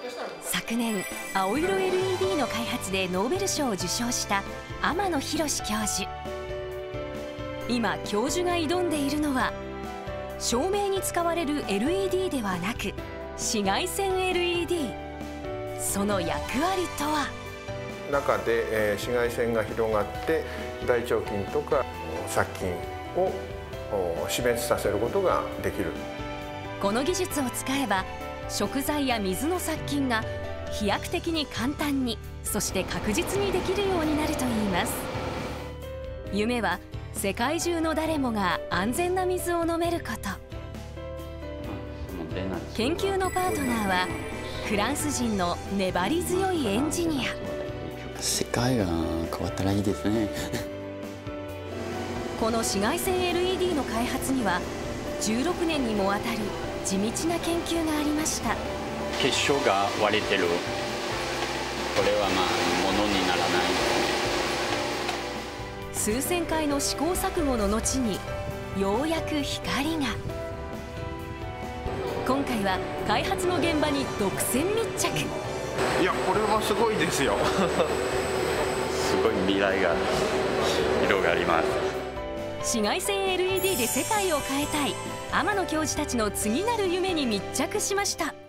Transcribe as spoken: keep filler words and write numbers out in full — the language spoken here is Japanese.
昨年青色 エルイーディー の開発でノーベル賞を受賞した天野博教授。今教授が挑んでいるのは照明に使われる エルイーディー ではなく紫外線 エルイーディー。 その役割とは。 中で、えー、紫外線が広がって大腸菌とか殺菌を死滅させることができる。 この技術を使えば食材や水の殺菌が飛躍的に簡単に、そして確実にできるようになるといいます。夢は世界中の誰もが安全な水を飲めること。研究のパートナーはフランス人の粘り強いエンジニア。 世界が変わったらいいですね。 この紫外線 エルイーディー の開発にはじゅうろくねんにもわたる地道な研究がありました。 結晶が割れてる。これはまあものにならない。 数千回の試行錯誤の後にようやく光が。今回は開発の現場に独占密着。 いや、これはすごいですよ。 すごい未来が広がります。 紫外線 エルイーディー で世界を変えたい天野教授たちの次なる夢に密着しました。